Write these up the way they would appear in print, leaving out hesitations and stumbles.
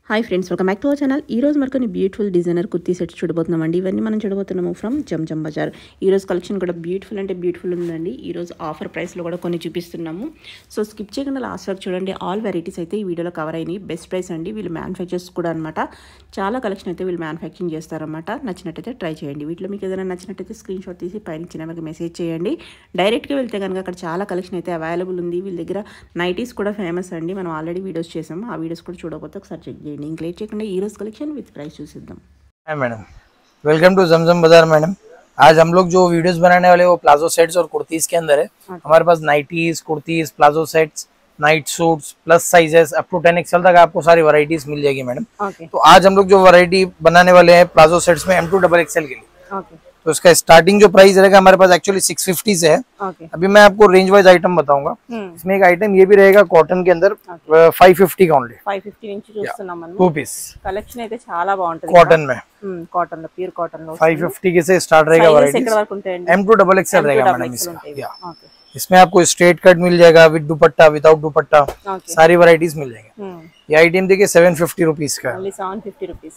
High friends welcome back to our channel. मन beautiful designer kurti sets చూడబోతున్నామండి। ఇవన్నీ మనం చూడబోతున్నాము ఫ్రమ్ జంజం బజార్। ఈ రోజు కలెక్షన్ కూడా బ్యూటిఫుల్ అంటే బ్యూటిఫుల్ ఉందండి। ఈ రోజు ఆఫర్ ప్రైస్ లో కూడా కొన్ని చూపిస్తున్నాము। సో స్కిప్ చేయకుండా లాస్ట్ వరకు చూడండి। ఆల్ వెరైటీస్ అయితే ఈ వీడియోలో కవర్ అయినాయి। బెస్ట్ ప్రైస్ అండి। వీళ్ళు మ్యానుఫ్యాక్చర్స్ కూడా అన్నమాట। చాలా కలెక్షన్ అయితే వీళ్ళు మ్యానుఫ్యాక్చరింగ్ చేస్తారన్నమాట। నచ్చినట్లయితే ట్రై చేయండి। వీటిలో మీకు ఏదైనా నచ్చినట్లయితే స్క్రీన్ షాట్ తీసి పైన ఇచ్చిన నెంబర్కి మెసేజ్ చేయండి। డైరెక్ట్ గా వెళ్తే కనుక అక్కడ చాలా కలెక్షన్ అయితే అవైలబుల్ ఉంది। వీళ్ళ దగ్గర నైటీస్ కూడా ఫేమస్ అండి। మనం ఆల్రెడీ వీడియోస్ చేసాము। ఆ వీడియోస్ కూడా చూడకపోతే ఒకసారి చెక్ చేయండి। ఇంక లేట్ చేయకుండా ఈ రోజు कलेक्शन विद प्राइस చూసిద్దాం। Hi madam, welcome to Zamzam Bazaar. Madam आज हम लोग जो वीडियोस बनाने वाले वो प्लाजो सेट्स और कुर्तीज के अंदर है। हमारे पास nighties, kurtis, palazzo sets, night suits, plus sizes up to 10 XL तक आपको सारी वैरायटीज मिल जाएगी मैडम। तो आज हम लोग जो वैरायटी बनाने वाले हैं प्लाजो सेट्स में M2 XXL के लिए, तो इसका स्टार्टिंग जो प्राइस रहेगा हमारे पास एक्चुअली 650 से है। अभी मैं आपको रेंज वाइज आइटम बताऊंगा। इसमें एक आइटम ये भी रहेगा कॉटन के अंदर 550 का ओनली 550 నుంచి చూస్తున్నాం। 2 पीस కలెక్షన్ అయితే చాలా బాగుంటది कॉटन में। कॉटन లో ప్యూర్ कॉटन లో 550 के से स्टार्ट रहेगा वैरायटी। M2 XXL रहेगा मैडम इसका। इसमें आपको स्ट्रेट कट मिल जाएगा विद दुपट्टा, विदाउट दुपट्टा, सारी वैरायटीज मिल जाएंगे। ये आइटम देखिए 750 रुपीज का, 750 रुपीज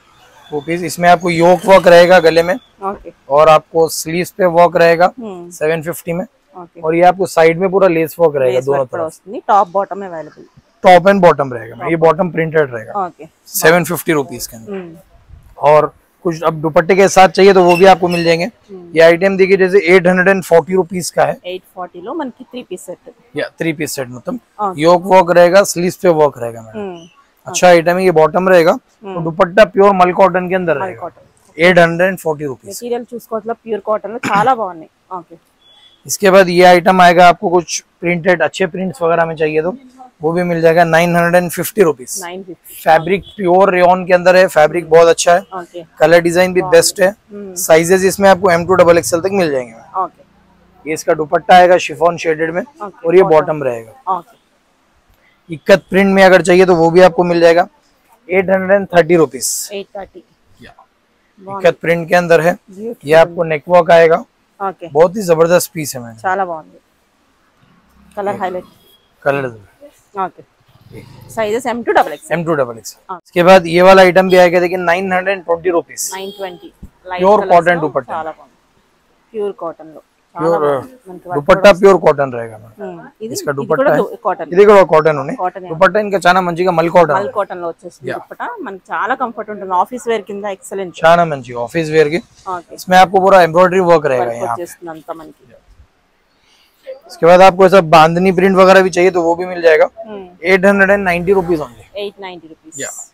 2 पीस। इसमें आपको योक वर्क रहेगा गले में, और आपको स्लीव्स पे वर्क रहेगा 750 में, और ये आपको साइड में पूरा लेस वर्क रहेगा दोनों तरफ। Top bottom available, top and bottom रहेगा। ये बॉटम प्रिंटेड रहेगा 750 रुपीज के अंदर। और कुछ अब दुपट्टे के साथ चाहिए तो वो भी आपको मिल जाएंगे। ये आइटम देखिए जैसे 840 रुपीज का है। 840 लो मन की 3 पीस सेट, या 3 पीस सेट मतलब योक वर्क रहेगा, स्लीव्स पे वर्क रहेगा मैडम। अच्छा आइटम है। ये बॉटम रहेगा, तो दुपट्टा प्योर मल कॉटन के अंदर रहेगा। 840 रुपीज मटेरियल చూసుకోవట్ల ప్యూర్ కాటన్ లో చాలా బాగున్నాయి। ओके, इसके बाद ये आइटम आएगा आपको कुछ प्रिंटेड अच्छे प्रिंट्स वगैरह में चाहिए तो वो भी मिल जाएगा 950 रुपीज। फैब्रिक प्योर रेयन के अंदर है। फैब्रिक बहुत अच्छा है। कलर डिजाइन भी बेस्ट है। साइजेस इसमें आपको M2 XXL तक मिल जाएंगे। ये इसका दुपट्टा आएगा शिफॉन शेडेड में, और ये बॉटम रहेगा। इक्कत प्रिंट में अगर चाहिए तो वो भी आपको मिल जाएगा 830 रुपीज। 830 इक्कत प्रिंट के अंदर है। ये आपको नेकवर्क आएगा। बहुत ही जबरदस्त पीस है मैम, చాలా బాగుంది। Colour highlight colour. Okay, sizes M2 XXL। इसके बाद ये वाला आइटम भी आएगा देखिए 920 rupees. 920 pure cotton dupatta, pure cotton लो प्योर दुपट्टा प्योर कॉटन रहेगा मैम। इसका दुपट्टा ఇది కూడా కాటన్ ఉంది। दुपट्टा इनका చాలా మంచిగా మల్ కాటన్ లో వచ్చేస్తుంది। दुपट्टा మనకి చాలా కంఫర్ట్ ఉంటుంది। ఆఫీస్ వేర్ కింద ఎక్సలెంట్, చాలా మంచి ఆఫీస్ వేర్ की। इसमें आपको पूरा एम्ब्रॉयडरी वर्क रहेगा यहाँ पे। इसके बाद आपको ऐसा बांधनी प्रिंट वगैरह भी चाहिए तो वो भी मिल जाएगा 890 rupees only. 890 rupees.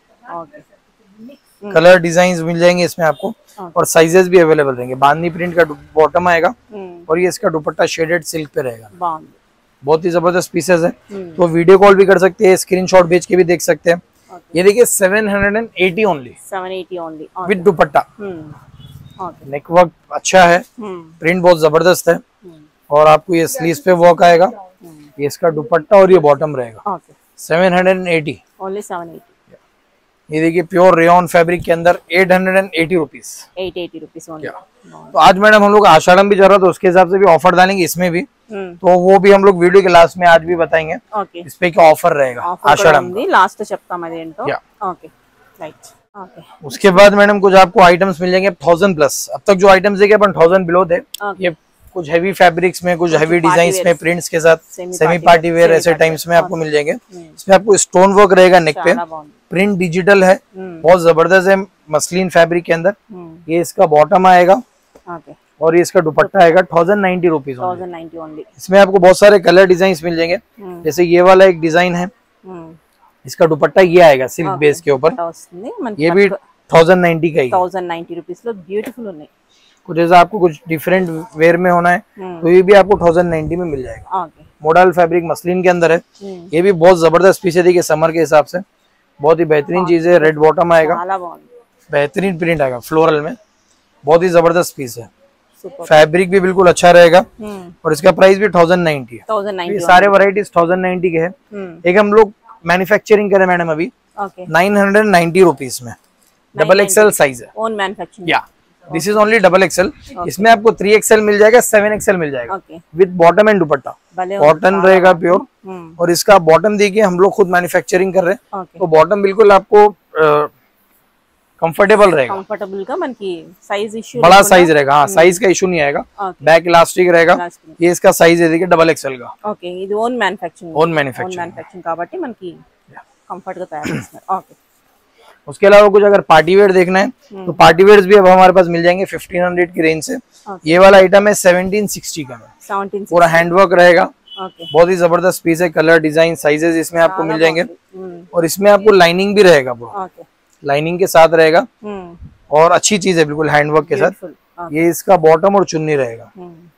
Colour design मिल जाएंगे इसमें आपको, और साइजेस भी अवेलेबल रहेंगे। बांधनी प्रिंट का बॉटम आएगा, और ये इसका दुपट्टा शेडेड सिल्क पे रहेगा। बहुत ही जबरदस्त पीसेस है। तो वीडियो कॉल भी कर सकते हैं, स्क्रीनशॉट भेज के भी देख सकते हैं। ये देखिए 780 only, 780 only with dupatta. Neck work अच्छा है, प्रिंट बहुत जबरदस्त है, और आपको ये स्लीव्स पे वर्क आएगा। ये इसका दुपट्टा और ये बॉटम रहेगा 780 ओनली। 780। ये देखिए प्योर रेयन फैब्रिक के अंदर 880 रुपीज। 880 rupees only. तो आज मैडम हम लोग आषाढ़म भी चल रहा, तो उसके हिसाब से भी ऑफर डालेंगे इसमें भी। तो वो भी हम लोग वीडियो के लास्ट में आज भी बताएंगे इस पे क्या ऑफर रहेगा आषाढ़म लास्ट చెప్తాం అదేంటో। Okay right. ओके, उसके बाद मैडम कुछ आपको आइटम्स मिल जाएंगे 1000 प्लस। अब तक जो आइटम्स देखे अपन 1000 बिलो थे। ये कुछ हैवी फैब्रिक्स में, कुछ हैवी डिजाइन्स में, प्रिंट्स के साथ सेमी पार्टी वेयर ऐसे टाइम्स में आपको मिल जाएंगे। इसमें आपको स्टोन वर्क रहेगा नेक पे, प्रिंट डिजिटल है, बहुत जबरदस्त है मसलिन फैब्रिक के अंदर। ये इसका बॉटम आएगा, और ये इसका दुपट्टा आएगा 1090 रुपीज ओनली। इसमें आपको बहुत सारे कलर डिजाइन मिल जाएंगे। जैसे ये वाला एक डिजाइन है, इसका दुपट्टा ये आएगा सिल्क बेस के ऊपर। ये भी 1090 का ही, 1090 रुपीज लो ब्यूटीफुल है। कुछ ऐसा आपको कुछ डिफरेंट वेयर में होना है तो ये भी आपको 1090 में मिल जाएगा। मॉडल फैब्रिक मसलिन के अंदर है। ये भी बहुत जबरदस्त पीस है, देखिए समर के हिसाब से बहुत ही बेहतरीन चीज है। रेड बॉटम आएगा, बेहतरीन प्रिंट आएगा फ्लोरल में, बहुत ही जबरदस्त पीस है। फैब्रिक भी बिल्कुल अच्छा रहेगा, और इसका प्राइस भी 1090 है। ये सारे वैरायटीज 1090 के है। एक हम लोग मैन्युफैक्चरिंग करें मैडम अभी 990 रुपीज में, XXL साइज है। ओन मैन्युफैक्चरिंग, या this is only double XL. इसमें आपको 3XL मिल जाएगा, 7XL मिल जाएगा okay with bottom and dupatta. Cotton रहेगा प्योर, और इसका बॉटम देखिए हम लोग खुद मैन्युफैक्चरिंग कर रहे हैं, ఓకే तो बॉटम बिल्कुल आपको कंफर्टेबल रहेगा, కంఫర్టబుల్ గా మనకి సైజ్ ఇష్యూ बड़ा साइज रहेगा। हाँ, साइज का इशू नहीं आएगा। बैक इलास्टिक रहेगा। ये इसका साइज है देखिए डबल एक्सएल का, ఓకే ఇది own manufacturing own manufacturing. Manufacturing కాబట్టి మనకి కంఫర్ట్ గా తయారు చేస్తున్నారు। ఓకే उसके अलावा कुछ अगर पार्टी वेयर देखना है तो पार्टी वेयर भी अब हमारे पास मिल जाएंगे 1500 की रेंज से। ये वाला आइटम है 1760 का है, 17 पूरा हैंडवर्क रहेगा, ఓకే बहुत ही जबरदस्त पीस है। कलर डिजाइन साइजेस इसमें आपको मिल जाएंगे, और इसमें आपको लाइनिंग भी रहेगा, पूरा ఓకే लाइनिंग के साथ रहेगा, और अच्छी चीज है बिल्कुल हैंडवर्क के साथ। ये इसका बॉटम और चुन्नी रहेगा।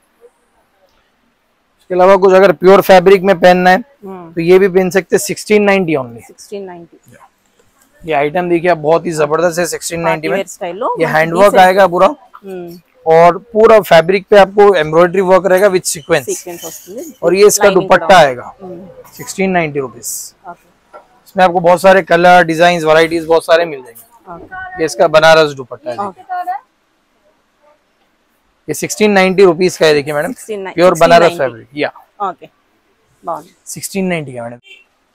इसके अलावा कुछ अगर प्योर फैब्रिक में पहनना है तो ये भी पहन सकते हैं 1690 ओनली। 1690 ये आइटम देखिए आप, बहुत ही जबरदस्त है 1690 में। స్టైల్లో ये हैंडवर्क आएगा पूरा, और पूरा फैब्रिक पे आपको एम्ब्रॉयडरी वर्क रहेगा विद सीक्वेंस, సీక్వెన్స్ వస్తుంది। और ये इसका दुपट्टा आएगा 1690 रुपीज। ఓకే इसमें आपको बहुत सारे कलर डिजाइन वैरायटीज बहुत सारे मिल जाएंगे। ఓకే ये इसका बनारस दुपट्टा है, ఓకే ये 1690 रुपीज का है। देखिए मैडम, 1690 प्योर बनारस फैब्रिक, या ఓకే బాగుంది 1690 का मैडम।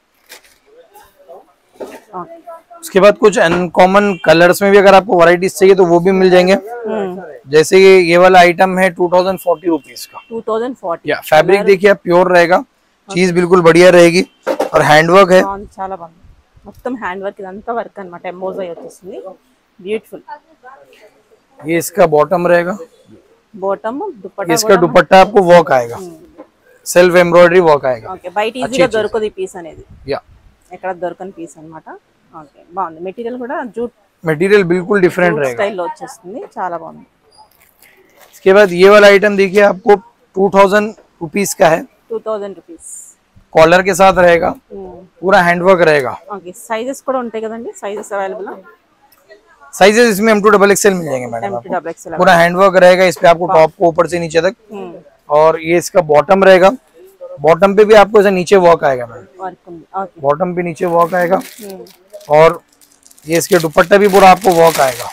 ఓకే उसके बाद कुछ अनकॉमन कलर्स में भी अगर आपको वैरायटीज चाहिए तो वो भी मिल जाएंगे। जैसे ये वाला आइटम है 2040 रुपीज का, 2040 या फैब्रिक देखिए आप, प्योर रहेगा, चीज बिल्कुल बढ़िया रहेगी, और हैंडवर्क है। బాగుంది చాలా బాగుంది మొత్తం హ్యాండ్ వర్క్ ఇదంతా వర్క్ అన్నమాట ఎంబోజ్ అయ్యి వచ్చేసింది బ్యూటిఫుల్ ये इसका बॉटम रहेगा, బాటమ్ దుపట్టా इसका दुपट्टा आपको वर्क आएगा, सेल्फ एम्ब्रॉयडरी वर्क आएगा। ఓకే బయట ఈజీగా దొరకదు ఈ పీస్ అనేది, या ఎక్కడ దొరకని పీస్ అన్నమాట। ఓకే బాగుంది మెటీరియల్ కూడా జూట్ मटेरियल बिल्कुल डिफरेंट रहेगा। స్టైల్లో వచ్చేస్తుంది చాలా బాగుంది। इसके बाद ये वाला आइटम देखिए आपको 2000 रुपीज का है, 2000 రూపీస్ कॉलर के साथ रहेगा, पूरा हैंडवर्क रहेगा। ఓకే సైజెస్ కూడా ఉంటాయి కదండి, సైజెస్ అవైలబుల్ साइजेस इसमें M2 डबल XL मिल जाएंगे मैडम आपको। XXL पूरा हैंडवर्क रहेगा इस पे आपको, टॉप को ऊपर से नीचे तक, और ये इसका बॉटम रहेगा। बॉटम पे भी आपको ऐसा नीचे वर्क आएगा मैडम, వర్క్ ఉంది। ఓకే बॉटम पे नीचे वर्क आएगा, और ये इसके दुपट्टा भी पूरा आपको वर्क आएगा।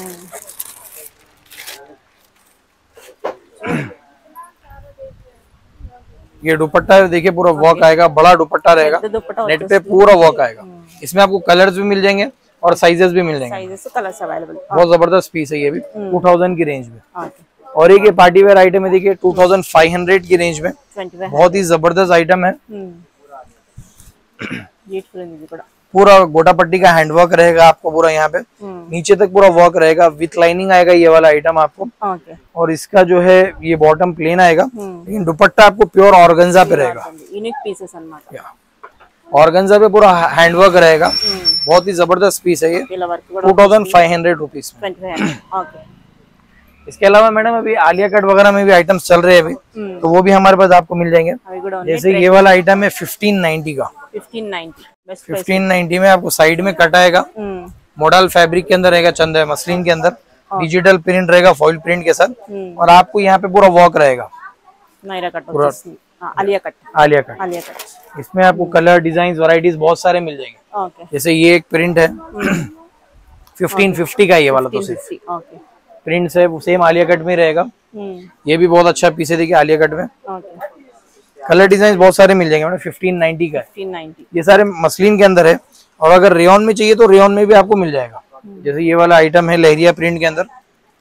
ये दुपट्टा देखिए पूरा वर्क आएगा, बड़ा दुपट्टा रहेगा, దుపట్టా नेट पे पूरा वर्क आएगा। इसमें आपको कलर्स भी मिल जाएंगे और साइजेस भी मिल जाएंगे। Sizes colours available. बहुत जबरदस्त पीस है ये भी, 2000 की रेंज में। ఓకే और एक ये पार्टी वेयर आइटम है देखिए 2500 की रेंज में, 25 बहुत ही जबरदस्त आइटम है। బ్యూటిఫుల్ ఉంది ఇది కూడా। पूरा गोटा पट्टी का हैंडवर्क रहेगा आपको, पूरा यहाँ पे नीचे तक पूरा वर्क रहेगा, विथ लाइनिंग आएगा ये वाला आइटम आपको। ఓకే और इसका जो है ये बॉटम प्लेन आएगा, लेकिन दुपट्टा आपको प्योर ऑर्गेन्जा पे रहेगा। యూనిక్ పీసెస్ అన్నమాట, ऑर्गेन्जा पे पूरा हैंडवर्क रहेगा, बहुत ही जबरदस्त पीस है ये, ఇలా వర్క్ కూడా 2500 रुपीज में। 25। ఓకే इसके अलावा मैडम अभी आलिया कट वगैरह में भी आइटम्स चल रहे हैं अभी, तो वो भी हमारे पास आपको मिल जाएंगे। అవి కూడా ఉన్నాయి। जैसे ये वाला आइटम है 1590 का, 1590 బెస్ట్ ప్రైస్। 1590 में आपको साइड में कट आएगा, मॉडल फैब्रिक के अंदर रहेगा, चंद मसलिन के अंदर डिजिटल प्रिंट रहेगा फॉइल प्रिंट के साथ, और आपको यहाँ पे पूरा वर्क रहेगा, నైరా కట్ వచ్చేసింది, Alia cut. Alia cut. Alia cut इसमें आपको कलर डिजाइन वैरायटीज बहुत सारे मिल जाएंगे। ఓకే जैसे ये एक प्रिंट है 1550 का, ये वाला तो सिर्फ 50। ఓకే प्रिंट है, सेम आलिया कट में रहेगा। ये भी बहुत अच्छा पीस है देखिए आलिया कट में, ఓకే कलर डिजाइन बहुत सारे मिल जाएंगे मैडम। 1590 का है, 1590 ये सारे मसलिन के अंदर है। और अगर रेयन में चाहिए तो रेयन में भी आपको मिल जाएगा। जैसे ये वाला आइटम है लहरिया प्रिंट के अंदर,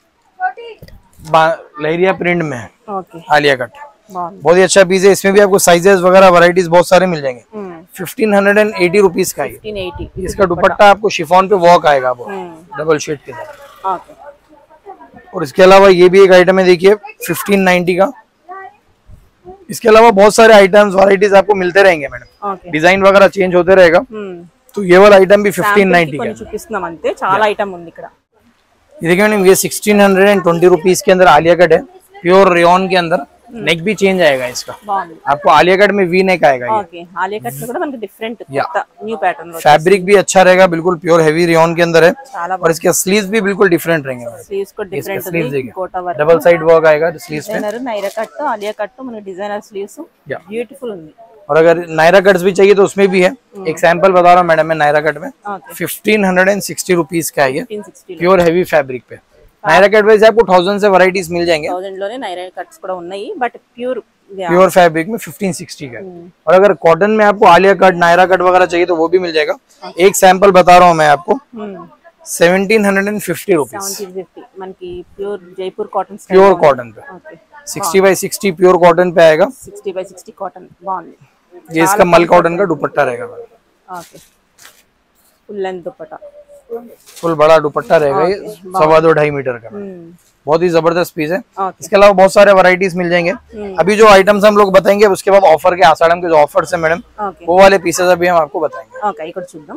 लहरिया प्रिंट में है ఓకే आलिया कट, బాగుంది। बहुत ही अच्छा पीस है। इसमें भी आपको साइजेस वगैरह वैरायटीज बहुत सारे मिल जाएंगे। 1580 रुपीज का ये। 1580 इसका दुपट्टा आपको शिफॉन पे वर्क आएगा, वो डबल शेड के साथ। ఓకే और इसके अलावा ये भी एक आइटम है देखिए 1590 का। इसके अलावा बहुत सारे आइटम्स वैरायटीज आपको मिलते रहेंगे मैडम, ఓకే डिजाइन वगैरह चेंज होते रहेगा। तो ये वाला आइटम भी 1590 का కొన్ని है। చూపిస్తున్నాం అంతే, చాలా ఐటమ్ ఉంది ఇక్కడ। ये देखिए मैडम, ये 1620 रुपीज के अंदर आलिया कट है, प्योर रेयन के अंदर। नेक भी चेंज आएगा इसका, బాగుంది। आपको आलिया कट में वी नेक आएगा। ये ఓకే ఆలియా కట్ లో కూడా మనకి డిఫరెంట్ కొత్త న్యూ ప్యాటర్న్ లో फैब्रिक भी अच्छा रहेगा, बिल्कुल प्योर हेवी रेयन के अंदर है। చాలా और इसके स्लीव्स भी बिल्कुल डिफरेंट रहेंगे मैडम। స్లీవ్స్ కూడా డిఫరెంట్ स्लीव्स ఉంది, Kota work, double side work आएगा स्लीव्स में। Designer Naira cut, Alia cut మనకి డిజైనర్ స్లీవ్స్ Yeah. బ్యూటిఫుల్ ఉంది। और अगर नायरा कट्स भी चाहिए तो उसमें भी है। एक सैंपल बता रहा हूँ मैडम, मैं नायरा कट में ఓకే 1560 रुपीज का है ये, 1560 प्योर हेवी फैब्रिक पे। नायरा कट वैसे आपको 1000 से वैरायटीज मिल जाएंगे। 1000 లోనే నైరా కట్స్ కూడా ఉన్నాయి, బట్ प्योर फैब्रिक में 1560 का। और अगर कॉटन में आपको आलिया कट, नायरा कट वगैरह चाहिए तो वो भी मिल जाएगा। एक सैंपल बता रहा हूँ मैं आपको, 1750 रुपीज। 1750 మనకి pure Jaipur cotton pure cotton पे 60 by 60 प्योर कॉटन पे आएगा। 60 by 60 కాటన్ బాగుంది। ये इसका मल कॉटन का दुपट्टा रहेगा। Okay, full length dupatta, full बड़ा दुपट्टा रहेगा। ये 2.5 मीटर का बहुत ही जबरदस्त पीस है। इसके अलावा बहुत सारे वैरायटीज मिल जाएंगे। अभी जो आइटम्स हम लोग बताएंगे उसके बाद ऑफर के आषाढ़ के जो ऑफर्स है मैडम, वो वाले पीसेस अभी हम आपको बताएंगे। ओके, ఇక్కడ చూద్దాం।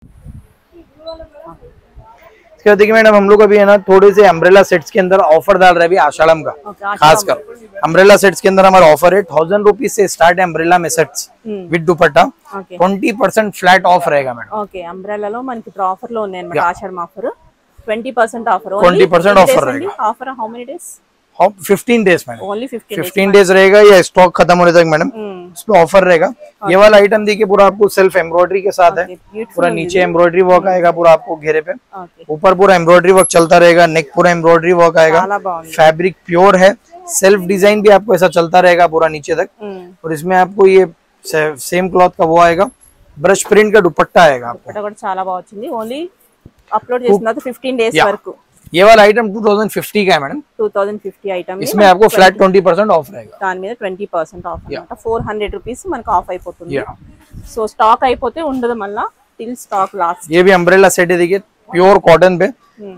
इसके बाद देखिए मैडम, हम लोग अभी है ना थोड़े से अम्ब्रेला सेट्स के अंदर ऑफर डाल रहे हैं अभी आषाढ़ का। खासकर अम्ब्रेला सेट्स के अंदर हमारा ऑफर है 1000 रुपीज से स्टार्ट है अम्ब्रेला में sets with dupatta. 20% flat off रहेगा मैडम। ఓకే, అంబ్రెల్లాలో మనకి ఇప్పుడు ఆఫర్ లో ఉన్నాయి అన్నమాట। Ashadham offer 20% offer. 20% ऑफर रहेगा। Offer how many days? 15 days madam. Only 15 days रहेगा, या स्टॉक खत्म होने तक मैडम इसमें ऑफर रहेगा। ये वाला आइटम देखिए पूरा आपको सेल्फ एम्ब्रॉयडरी के साथ है। पूरा नीचे एम्ब्रॉयडरी वर्क आएगा पूरा आपको घेरे पे, ऊपर पूरा एम्ब्रॉयडरी वर्क चलता रहेगा, नेक पूरा एम्ब्रॉयडरी वर्क आएगा। फैब्रिक प्योर है, सेल्फ डिजाइन भी आपको ऐसा चलता रहेगा पूरा नीचे तक। और इसमें आपको ये सेम क्लॉथ का वो आएगा, ब्रश प्रिंट का दुपट्टा आएगा आपको। చాలా బాగుంది। ఓన్లీ అప్లోడ్ చేసిన 15 డేస్ వరకు। ये वाला आइटम 2050 का है मैडम। 2050 ఐటమ్, इसमें आपको फ्लैट 20% ऑफ रहेगा। దాని మీద 20% ఆఫ్ అన్నమాట। 400 రూపీస్ మనకు ఆఫ్ అయిపోతుంది। సో స్టాక్ అయిపోతే ఉండదు మళ్ళా, టిల్ స్టాక్ లాస్ట్। ये भी अम्ब्रेला सेट है देखिए, प्योर कॉटन पे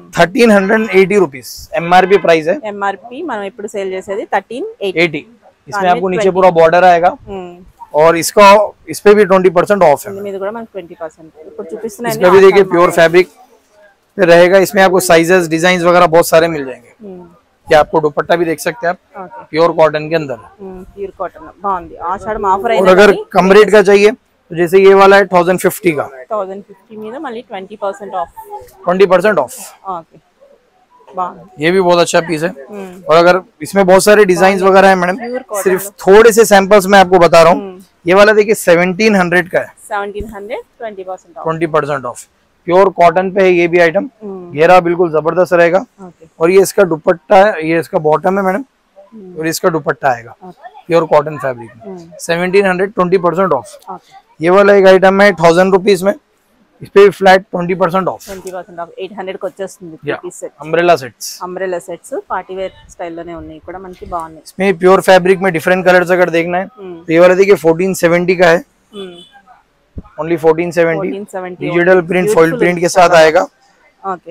1380 रुपीज एमआरपी प्राइस है। एमआरपी మనం ఇప్పుడు సేల్ చేసేది 1380। इसमें आपको नीचे पूरा बॉर्डर आएगा और इसका इस पे भी 20% ऑफ है। మీద కూడా మనకు 20%। ఇప్పుడు చూపిస్తున్నాను, इसमें भी देखिए प्योर फैब्रिक रहेगा। इसमें आपको साइजेस डिजाइन वगैरह बहुत सारे मिल जाएंगे। ये आपको दुपट्टा भी देख सकते हैं आप, प्योर कॉटन के अंदर। प्योर कॉटन బాగుంది। ఆషాఢం ఆఫర్ और अगर कम रेट का चाहिए तो जैसे ये वाला है 1050 का, 1050 మీద మళ్ళీ 20% ఆఫ్। 20% ऑफ। ఓకే, బాగుంది। ये भी बहुत अच्छा पीस है। और अगर इसमें बहुत सारे डिजाइन वगैरह है मैडम, सिर्फ थोड़े से सैंपल्स मैं आपको बता रहा हूँ। ये वाला देखिए 1700 का है। 1700 20% ऑफ। 20% ऑफ प्योर कॉटन पे है ये भी आइटम। घेरा बिल्कुल जबरदस्त रहेगा। और ये इसका दुपट्टा है, ये इसका बॉटम है मैडम, और इसका दुपट्टा आएगा प्योर कॉटन फैब्रिक में। 1700 20% ऑफ। ये वाला एक आइटम है 1000 रुपीज में, इस पे भी फ्लैट 20% ऑफ। 20% ఆఫ్ 800 కి వచ్చేస్తుంది piece set. Umbrella sets, umbrella sets party wear style లోనే ఉన్నాయి కూడా మనకి బాగున్నాయి। इसमें प्योर फैब्रिक में डिफरेंट कलर्स अगर देखना है तो ये वाला देखिए 1470 का है। Only 1470। Digital print foil print के साथ आएगा। ओके,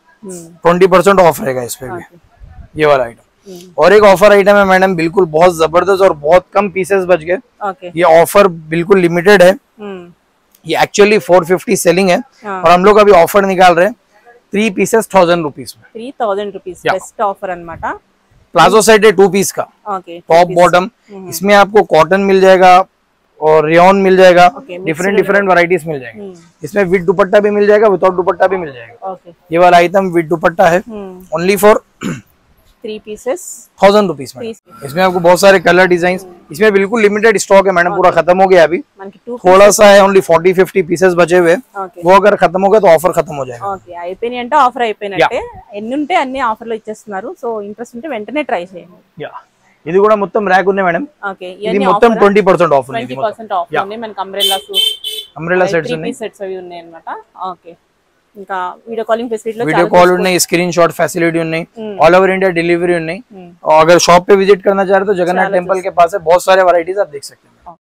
20% ऑफ रहेगा इस पे भी, ये वाला आइटम। और एक ऑफर आइटम है मैडम, बिल्कुल बहुत जबरदस्त और बहुत कम पीसेस बच गए। ये ऑफर बिल्कुल लिमिटेड है। ये एक्चुअली 450 सेलिंग है और हम लोग अभी ऑफर निकाल रहे हैं 3 पीसेस 1000 रुपीज में। 3000 రూపీస్ బెస్ట్ ఆఫర్ అన్నమాట। प्लाजो सेट है 2 पीस का, टॉप बॉटम। इसमें आपको कॉटन मिल जाएगा और रेयॉन मिल जाएगा, डिफरेंट वैरायटीज मिल जाएंगे। इसमें विद दुपट्टा भी मिल जाएगा, विदाउट दुपट्टा भी मिल जाएगा। ये वाला आइटम विद दुपट्टा है, ओनली फॉर 3 पीसेस 1000 रुपीज में। इसमें आपको बहुत सारे कलर डिजाइन, इसमें बिल्कुल लिमिटेड स्टॉक है मैडम, पूरा खत्म हो गया अभी। थोड़ा सा है, ओनली 40-50 पीसेस बचे हुए, वो अगर खत्म हो गया तो ऑफर खत्म हो जाएगा। ఓకే, అయిపోయినాయి అంటే ఆఫర్ అయిపోయినట్టే। ఎన్ని ఉంటే అన్ని ఆఫర్లు ఇచ్చేస్తున్నారు। సో ఇంట్రెస్ట్ ఉంటే వెంటనే ట్రై చేయండి। ఇది కూడా మొత్తం ర్యాక్ ఉన్నాయి మేడం। ఓకే, ఇది మొత్తం 20% ఆఫ్ ఉంది। 20% ఆఫ్ ఉంది మనకి। అంబ్రెల్లా సెట్స్ ఉన్నాయి, సెట్స్ అవి ఉన్నాయి అన్నమాట। ఓకే, ఇంకా video calling facility, video call ఉన్నాయి, स्क्रीन शॉट फैसिलिटी ఉన్నాయి, ऑल ओवर इंडिया डिलीवरी ఉన్నాయి। और अगर शॉप पे विजिट करना चाह रहे तो जगन्नाथ टेम्पल के पास है, बहुत सारे वैरायटीज आप देख सकते हैं।